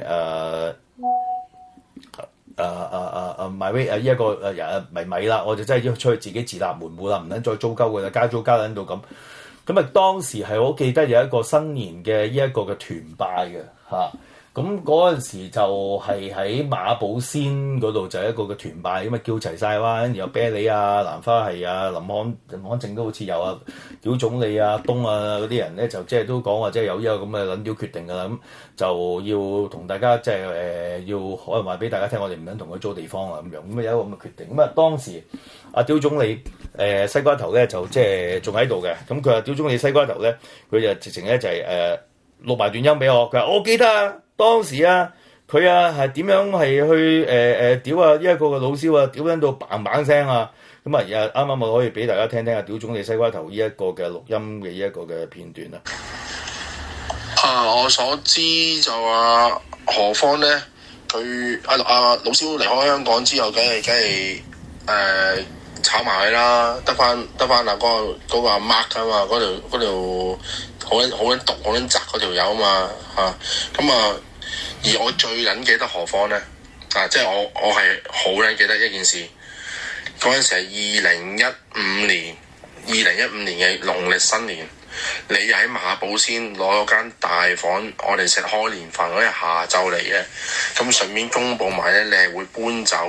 買威呢一個米啦，我就真係要出去自己自立門戶啦，唔撚再租鳩㗎啦，加租加撚到咁。咁啊當時係我記得有一個新年嘅呢一個嘅團拜嘅嚇。咁嗰陣時就係喺馬寶仙嗰度就係一個嘅團拜，咁啊叫齊晒啦，跟住有啤梨啊、蘭花係啊、林漢正都好似有啊，屌總理啊、東啊嗰啲人咧就即係都講話即係有呢個咁嘅撚屌決定㗎啦，咁就要同大家即係要可能話俾大家聽，我哋唔撚同佢租地方啊咁樣，咁啊有一個咁嘅決定。咁啊當時阿屌總理西瓜頭咧就即係仲喺度嘅，咁佢話屌總理西瓜頭咧，佢就直情咧就係錄埋段音俾我，佢話我記得啊。當時佢係點樣係去屌呢一個嘅老蕭屌緊到嘭嘭聲啊！咁啊啱啱我可以俾大家聽聽屌總理西瓜頭呢一個嘅錄音嘅呢一個嘅片段啦。 我所知就何況咧，佢老蕭離開香港之後，梗係炒埋佢啦，得翻嗰個阿 Mark 啊嘛，嗰條好撚毒好撚窄嗰條友啊嘛咁而我最撚記得何況咧即係我係好撚記得一件事，嗰陣時係2015年嘅農曆新年，你喺馬寶仙攞咗間大房，我哋食開年飯嗰日下晝嚟嘅，咁順便公佈埋咧你係會搬走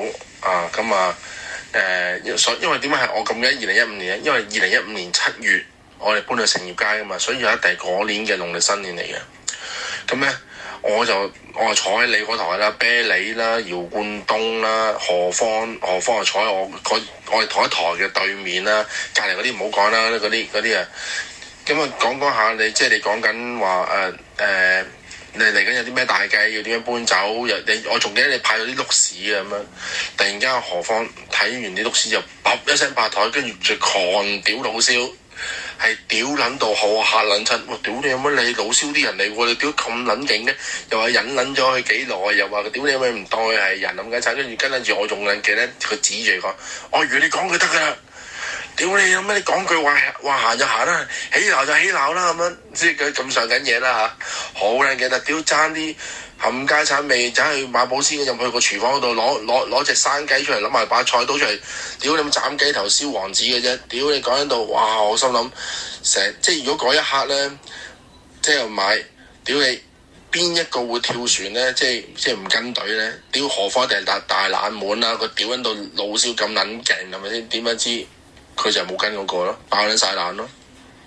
因為點解係我咁記得2015年咧？因為2015年7月我哋搬去成業街噶嘛，所以有一定係嗰年嘅農曆新年嚟嘅。咁咧我就坐喺你嗰台啦，啤梨啦、姚冠東啦、何方就坐喺我哋同一台嘅對面啦，隔離嗰啲唔好講啦，嗰啲咁啊講下你即係你講緊話你嚟緊有啲咩大計要點樣搬走？我仲記得你派咗啲碌屎啊咁樣，突然間何方睇完啲碌屎就啪一聲拍台，跟住就狂屌老蕭，係屌撚到好嚇撚親。我屌你有乜你老蕭啲人嚟喎？你屌咁撚勁嘅，又話忍撚咗佢幾耐，又話屌你有乜唔當佢係人咁解慘，跟住我仲撚記得佢指住佢講：我如你講佢得㗎啦。屌你有咩？你講句話行就行啦，起鬧就起鬧啦咁樣，即係佢咁上緊嘢啦好靚嘅，但屌爭啲冚家產味，走去馬寶仙入去個廚房嗰度攞隻生雞出嚟，攞埋把菜刀出嚟，屌你咁斬雞頭燒王子嘅啫，屌你講喺度，哇！我心諗即係如果嗰一刻咧，即係買屌你邊一個會跳船咧？即係唔跟隊咧？屌何況定係大冷門啦！佢屌喺度老蕭咁撚勁係咪先？點樣知？佢就冇跟嗰個咯，爆撚晒冷咯。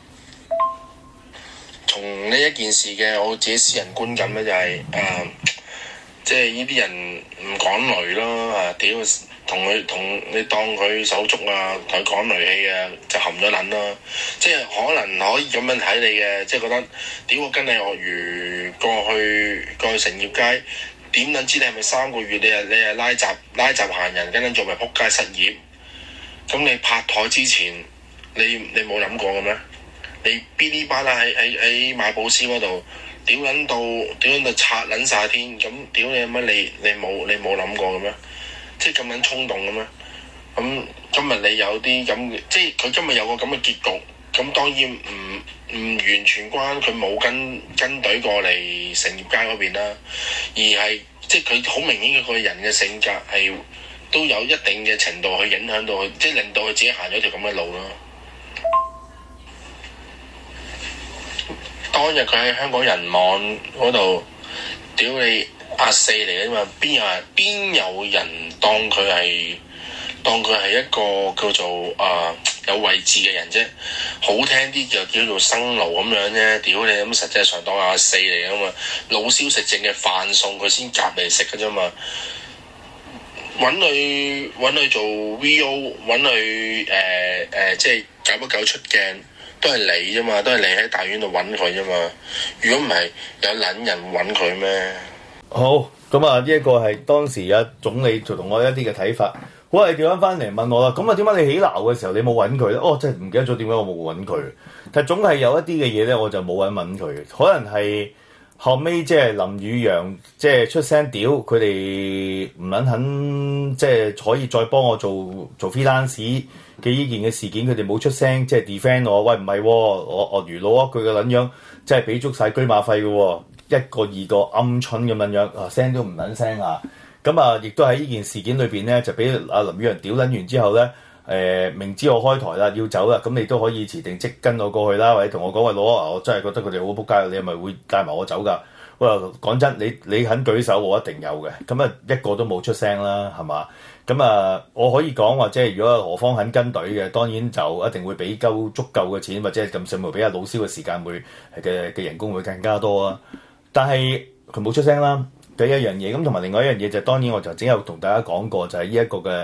從呢一件事嘅我自己私人觀感咧，就係即係呢啲人唔講雷咯屌同你當佢手足啊，同佢講雷氣啊，就含咗撚咯。即係可能可以咁樣睇你嘅，即係覺得屌我跟你鱷魚過去成業街，點撚知你係咪3個月？你係拉閘行人，跟撚做咪撲街失業？咁你拍台之前，你冇諗過嘅咩？你嗶哩吧啦喺賣保險嗰度，屌撚到拆撚晒天，咁屌你乜？你冇諗過嘅咩？即係咁撚衝動嘅咩？咁今日你有啲咁嘅，即係佢今日有個咁嘅結局，咁當然唔完全關佢冇跟隊過嚟成業街嗰邊啦，而係即係佢好明顯佢個人嘅性格係都有一定嘅程度去影響到佢，即係令到佢自己行咗條咁嘅路咯。當日佢喺香港人網嗰度，屌你阿四嚟嘅嘛，邊有人當佢係一個叫做有位置嘅人啫？好聽啲就叫做生奴咁樣啫。屌你咁，實際上當阿四嚟嘅嘛，老蕭食剩嘅飯餸佢先夾嚟食嘅啫嘛。揾佢做 VO， 揾佢即係久不久出鏡。都係你啫嘛，都係你喺大院度揾佢啫嘛。如果唔係，有撚人揾佢咩？ 好，咁啊，呢一個係當時啊總理同我一啲嘅睇法。好，你調翻嚟問我啦。咁啊，點解你起鬧嘅時候你冇揾佢咧？哦，真係唔記得咗點解我冇揾佢。但係總係有一啲嘅嘢咧，我就冇揾佢。可能係後尾即係林宇陽即係出聲屌，佢哋唔撚肯即係可以再幫我做 freelance。嘅呢件嘅事件，佢哋冇出聲，即係 defend 我。喂，唔係喎，我魚佬佢嘅撚樣，即係俾足晒車馬費嘅喎，一個二個鵪鶉咁樣樣，聲都唔撚聲啊！咁啊，亦都喺呢件事件裏邊咧，就俾阿林宇陽屌撚完之後咧，明知我開台啦，要走啦，咁你都可以持定即跟我過去啦，或者同我講話攞啊，我真係覺得佢哋好仆街，你係咪會帶埋我走㗎？喂，講真，你肯舉手，我一定有嘅。咁啊，一個都冇出聲啦，係嘛？咁啊，我可以講話，即係如果何方肯跟隊嘅，當然就一定會俾夠足夠嘅錢，或者係咁甚至俾阿老蕭嘅時間會嘅人工會更加多啊。但係佢冇出聲啦，第一樣嘢。咁同埋另外一樣嘢就係、當然我就只有同大家講過，就係呢一個嘅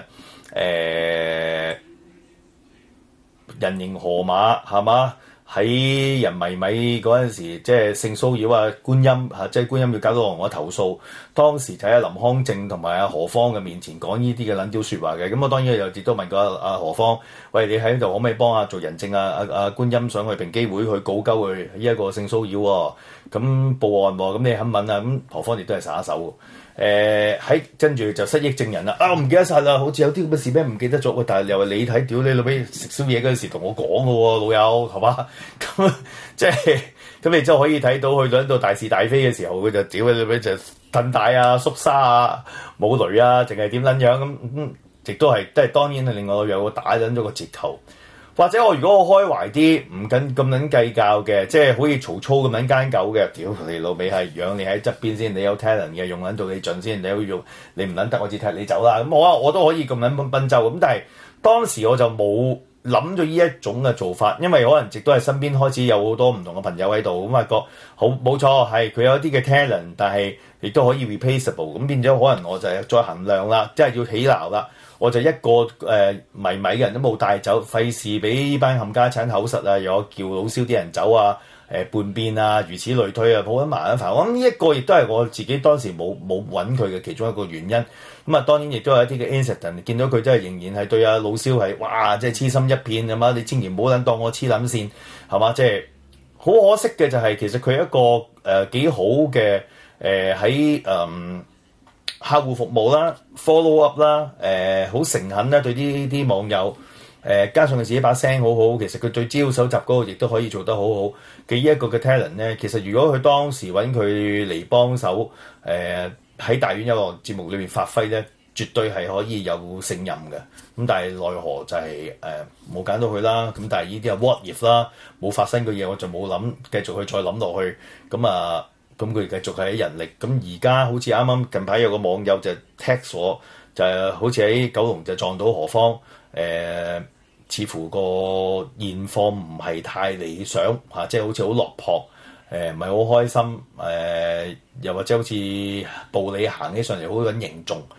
人形河馬係嘛？喺人迷米嗰陣時，即係性騷擾啊，觀音嚇，即係觀音要搞到我投訴。當時就喺林康正同埋阿何方嘅面前講呢啲嘅撚屌説話嘅。咁我當然又亦都問過阿何方，喂，你喺度可唔可以幫做人證啊？阿觀音想去平機會去告鳩佢呢一個性騷擾喎，咁報案喎，咁你肯問啊？咁何方亦都係耍手。喺跟住就失憶證人啦，我唔記得晒啦，好似有啲咁嘅事咩唔記得咗喎，但係又話你睇屌你老味食宵夜嗰陣時同我講嘅喎，老友係嘛？咁即係咁你之後可以睇到去到大是大非嘅時候，佢就屌你老味就燉大啊、縮沙啊、冇雷啊，淨係點撚樣咁，亦都係當然係另外有個打緊咗個折頭。或者如果我開懷啲，唔咁撚計較嘅，即係好似曹操咁撚奸狗嘅，屌你老味係養你喺側邊先，你有 talent 嘅，用撚到你盡先，你唔撚得我至踢你走啦。咁我都可以咁撚奔走咁，但係當時我就冇諗咗呢一種嘅做法，因為可能亦都係身邊開始有好多唔同嘅朋友喺度，咁啊覺好冇錯係佢有一啲嘅 talent，但係亦都可以 replaceable，咁變咗可能我就係再衡量啦，即係要起鬧啦。我就一個迷米嘅人都冇帶走，費事俾呢班冚家產口實啊，又叫老蕭啲人走啊，叛變啊，如此類推啊，好撚麻煩。我諗呢一個亦都係我自己當時冇揾佢嘅其中一個原因。咁啊，當然亦都有一啲嘅 incident， 見到佢真係仍然係對阿老蕭係哇，即係痴心一片係嘛？你千祈唔好撚當我黐撚線係嘛？即係好可惜嘅就係其實佢一個幾好嘅喺客戶服務啦 ，follow up 啦，好誠懇啦，對啲網友，加上佢自己把聲好好，其實佢對資料搜集嗰個亦都可以做得好好嘅呢一個嘅 talent 咧。其實如果佢當時揾佢嚟幫手，喺大院有個節目裏面發揮咧，絕對係可以有勝任嘅。咁但係奈何就係冇揀到佢啦。咁但係呢啲係 what if 啦，冇發生嘅嘢我就冇諗繼續去再諗落去。咁佢繼續係喺人力，咁而家好似啱啱近排有個網友就 text 我，就係好似喺九龍就撞到何方，似乎個現況唔係太理想嚇，即係好似好落魄，唔係好開心，又或者好似步履行起上嚟好撚凝重，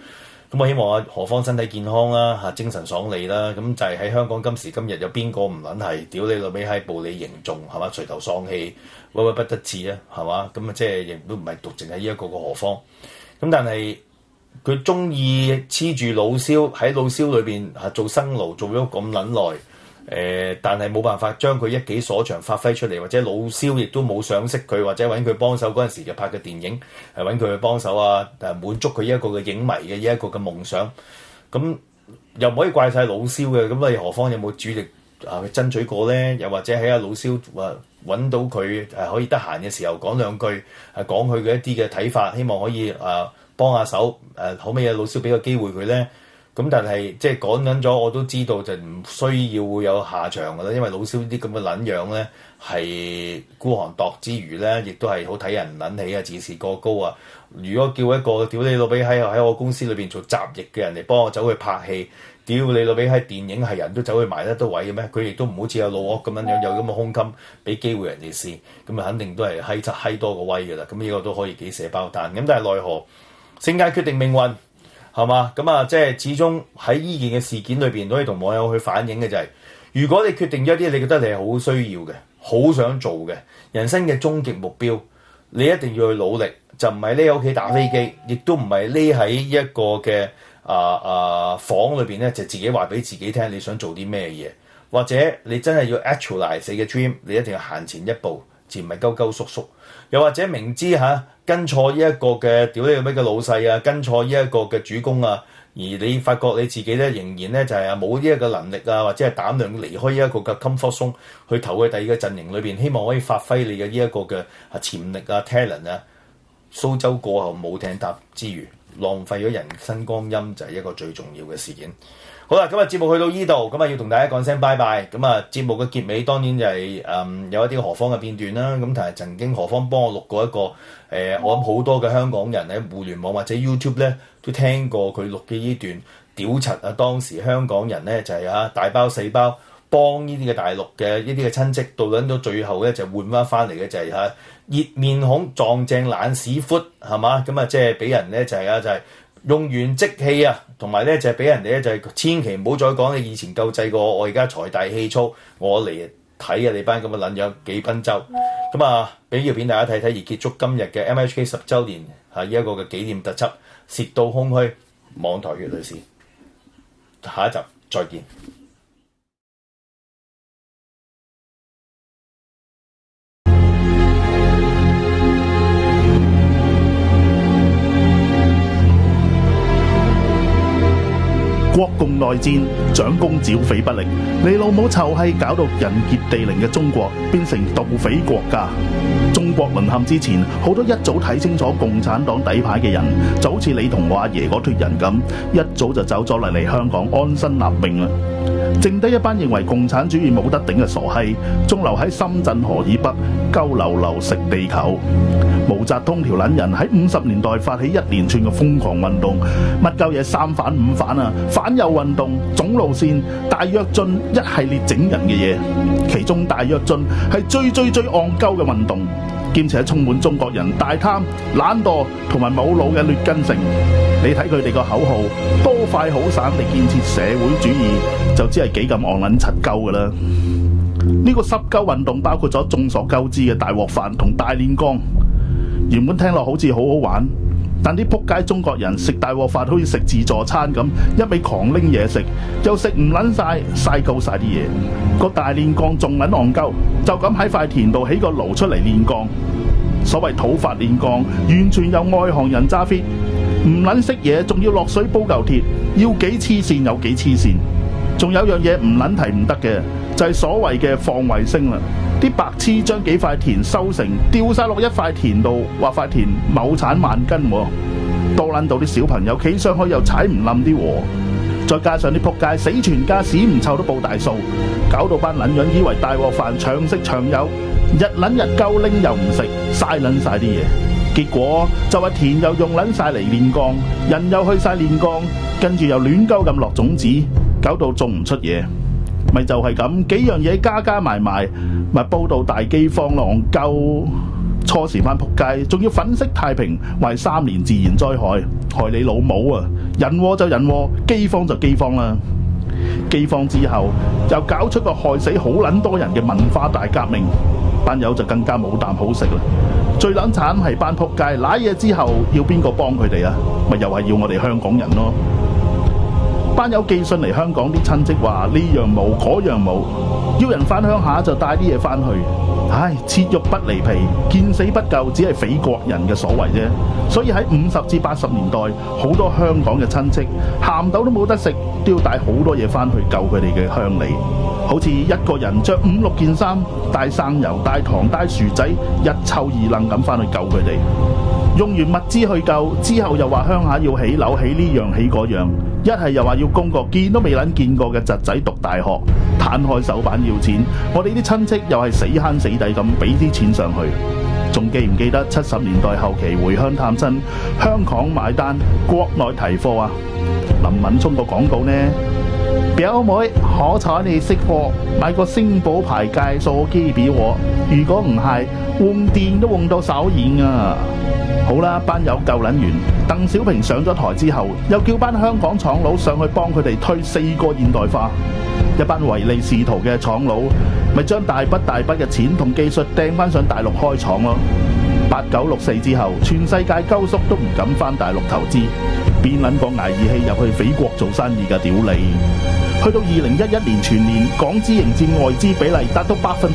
咁我希望何方身體健康啦，精神爽利啦。咁就係喺香港今時今日有邊個唔撚係屌你老味閪暴力凝重係嘛？垂頭喪氣，屈屈不得志啊係嘛？咁即係亦都唔係獨淨係呢一個何方。咁但係佢中意黐住老蕭喺老蕭裏邊做生奴做咗咁撚耐。但係冇辦法將佢一己所長發揮出嚟，或者老蕭亦都冇賞識佢，或者揾佢幫手嗰陣時就拍嘅電影，揾佢去幫手啊，滿足佢一個嘅影迷嘅一個嘅夢想。咁又唔可以怪晒老蕭嘅，咁你何方有冇主力去爭取過咧？又或者喺阿老蕭揾到佢可以得閒嘅時候講兩句，講佢嘅一啲嘅睇法，希望可以幫下手，可唔可以老蕭俾個機會佢咧？咁但係即係講緊咗，我都知道就唔需要會有下場㗎啦，因為老蕭啲咁嘅撚樣咧係孤寒度之餘咧，亦都係好睇人撚起啊，自視過高啊！如果叫一個屌你老味喺我公司裏邊做雜役嘅人嚟幫我走去拍戲，屌你老味喺電影係人都走去埋得到位嘅咩？佢亦都唔好似阿老惡咁樣有咁嘅胸襟，俾機會人哋試，咁啊肯定都係閪多個威㗎啦！咁呢個都可以幾寫包單。咁但係奈何性格決定命運。係嘛？咁啊，即係始終喺呢件嘅事件裏邊，都可以同網友去反映嘅就係，如果你決定咗一啲你覺得你係好需要嘅、好想做嘅人生嘅終極目標，你一定要去努力，就唔係匿喺屋企打飛機，亦都唔係匿喺一個嘅房裏邊咧，就自己話俾自己聽你想做啲咩嘢，或者你真係要 actualize 你嘅 dream，你一定要行前一步，而唔係鳩鳩縮縮。又或者明知跟錯呢一個嘅屌你咩嘅老細啊，跟錯呢一個嘅主公啊，而你發覺你自己咧仍然咧就係冇呢一個能力啊，或者係膽量離開呢一個嘅 comfort zone 去投去第二個陣營裏邊，希望可以發揮你嘅呢一個嘅潛力啊 talent 啊，蘇州過後冇艇搭之餘，浪費咗人生光陰就係一個最重要嘅事件。好啦，今日節目去到呢度，咁啊要同大家講聲拜拜。咁啊節目嘅結尾當然就係有一啲何方嘅片段啦。咁但係曾經何方幫我錄過一個我諗好多嘅香港人喺互聯網或者 YouTube 咧都聽過佢錄嘅呢段屌柒啊！當時香港人咧就係大包細包幫呢啲嘅大陸嘅呢啲嘅親戚，到撚到最後咧就換翻嚟嘅就係熱面孔撞正懶屎忽係嘛？咁啊即係俾人咧就係用完即棄啊，同埋咧就係俾人哋咧就係千祈唔好再講你以前救濟過我，而家財大氣粗，我嚟睇啊你班咁嘅撚樣幾賓州。咁啊俾條片大家睇睇，而結束今日嘅 MHK 10週年呢一個嘅紀念特輯，蝕到空虛，網台血女士，下一集再見。 國共內戰，蔣公剿匪不力，你老母臭閪搞到人傑地靈嘅中國變成盜匪國家。中國淪陷之前，好多一早睇清楚共產黨底牌嘅人，就好似你同我阿爺嗰脱人咁，一早就走咗嚟香港安身立命啦。剩低一班認為共產主義冇得頂嘅傻閪，仲留喺深圳河以北鳩流流食地球。毛澤東條撚人喺50年代發起一連串嘅瘋狂運動，乜鳩嘢三反五反啊，反右運動、總路線、大躍進一系列整人嘅嘢，其中大躍進係最戇鳩嘅運動，兼且充滿中國人大貪、懶惰同埋冇腦嘅劣根性。你睇佢哋個口號多快好省地建設社會主義，就知係幾咁戇撚柒鳩噶啦。呢個濕鳩運動包括咗眾所周知嘅大鑊飯同大煉鋼。原本聽落好似好好玩，但啲仆街中國人食大鑊飯好似食自助餐咁，一味狂拎嘢食，又食唔撚晒，嘥鳩晒啲嘢。個大煉鋼仲撚戇鳩，就咁喺塊田度起個爐出嚟煉鋼。所謂土法煉鋼，完全由外行人揸 fit， 唔撚識嘢，仲要落水煲嚿鐵，要幾黐線有幾黐線。仲有樣嘢唔撚提唔得嘅，就係所謂嘅放衛星啦。啲白痴將幾塊田收成，掉晒落一塊田度，話塊田畝產萬斤喎，多撚到啲小朋友企上去又踩唔冧啲禾，再加上啲仆街死全家屎唔臭都報大數，搞到班撚樣以為大鑊飯長食長有，日撚日夠拎又唔食，嘥撚晒啲嘢，結果就話田又用撚晒嚟煉鋼，人又去晒煉鋼，跟住又亂鳩咁落種子，搞到種唔出嘢。咪就係咁幾樣嘢加埋，咪煲到大饑荒浪鳩。初時班仆街仲要粉飾太平，為3年自然災害，害你老母啊！ 人禍就人禍，饑荒就饑荒啦。饑荒之後，又搞出個害死好撚多人嘅文化大革命，班友就更加冇啖好食啦。最撚慘係班仆街，瀨嘢之後要邊個幫佢哋啊？咪又係要我哋香港人咯。班友寄信嚟香港，啲親戚話呢樣冇嗰樣冇，要人返鄉下就帶啲嘢返去。唉，切肉不離皮，見死不救，只係匪國人嘅所為啫。所以喺50至80年代，好多香港嘅親戚鹹豆都冇得食，都要帶好多嘢返去救佢哋嘅鄉里。好似一個人着5、6件衫，帶生油、帶糖、帶薯仔，一抽二楞咁返去救佢哋。用完物資去救之後，又話鄉下要起樓，起呢樣起嗰樣，一係又話要供個見都未撚見過嘅侄仔讀大學，攤開手板要錢。我哋啲親戚又係死慳死抵咁俾啲錢上去。仲記唔記得70年代後期回鄉探親，香港買單，國內提貨啊？林敏聰個廣告呢？表妹，好彩你識貨，買個星寶牌介數機俾我。如果唔係，換電都換到手軟啊！好啦，班友救撚完，鄧小平上咗台之後，又叫班香港廠佬上去幫佢哋推4個現代化。一班唯利是圖嘅廠佬，咪將大筆大筆嘅錢同技術掟翻上大陸開廠咯。8964之後，全世界鳩叔都唔敢翻大陸投資，邊撚個捱義氣入去匪國做生意㗎屌你！去到2011年全年，港資營佔外資比例達到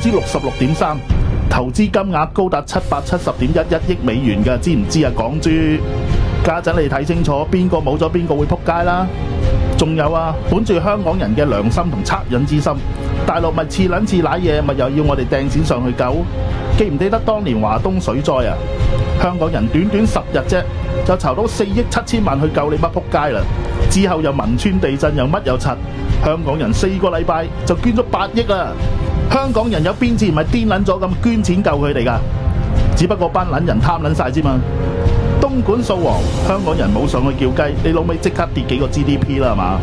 66.3%。投資金額高達770.11億美元㗎，知唔知啊？港豬，家陣你睇清楚，邊個冇咗邊個會撲街啦！仲有啊，本住香港人嘅良心同惻隱之心，大陸咪似撚似瀨嘢，咪又要我哋掟錢上去救？記唔記得當年華東水災啊？香港人短短10日啫，就籌到4億7千萬去救你乜撲街啦！之後又汶川地震又乜又柒，香港人4個禮拜就捐咗8億啊！香港人有邊次唔係癲撚咗咁捐錢救佢哋㗎？只不過班撚人貪撚晒啫嘛！東莞掃黃，香港人冇上去叫雞，你老味即刻跌幾個 GDP 啦係嘛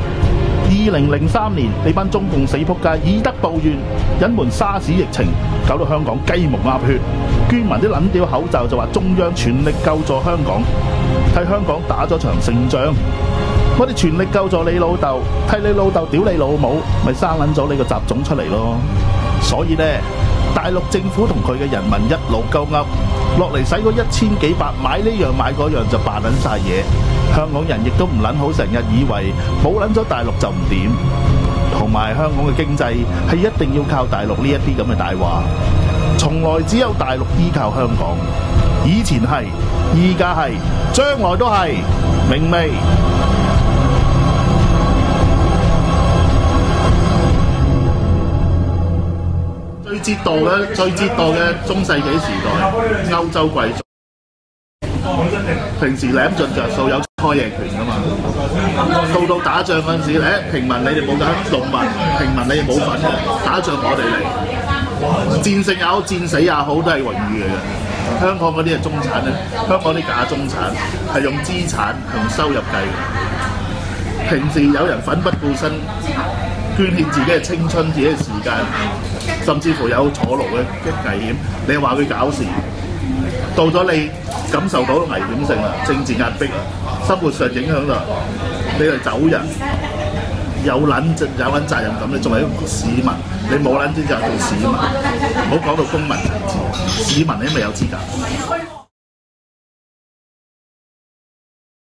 ？2003年，你班中共死仆街以德報怨，隱瞞沙士疫情，搞到香港雞毛鴨血，捐埋啲撚屌口罩就話中央全力救助香港，替香港打咗場勝仗。我哋全力救助你老豆，替你老豆屌你老母，咪生撚咗你個雜種出嚟咯！所以呢，大陸政府同佢嘅人民一路鳩噏落嚟，使嗰1000幾百買呢樣買嗰樣就扮撚晒嘢。香港人亦都唔撚好，成日以為冇撚咗大陸就唔掂。同埋香港嘅經濟係一定要靠大陸呢一啲咁嘅大話，從來只有大陸依靠香港。以前係，而家係，將來都係，明未？最折墮嘅中世紀時代，歐洲貴族平時舐盡着數，有開野權噶嘛。到打仗嗰陣時，平民你哋冇揀，農民平民你哋冇份嘅，打仗我哋嚟，戰勝也好，戰死也好，都係榮譽嚟嘅。香港嗰啲係中產咧，香港啲假中產係用資產用收入計嘅。平時有人奮不顧身捐獻自己嘅青春、自己嘅時間，甚至乎有坐牢嘅危險，你話佢搞事，到咗你感受到危險性啦，政治壓迫啦，生活上影響啦，你係走人，有撚責任感，你作為一個市民，你冇撚資格做市民，唔好講到公民層次，市民你咪有資格。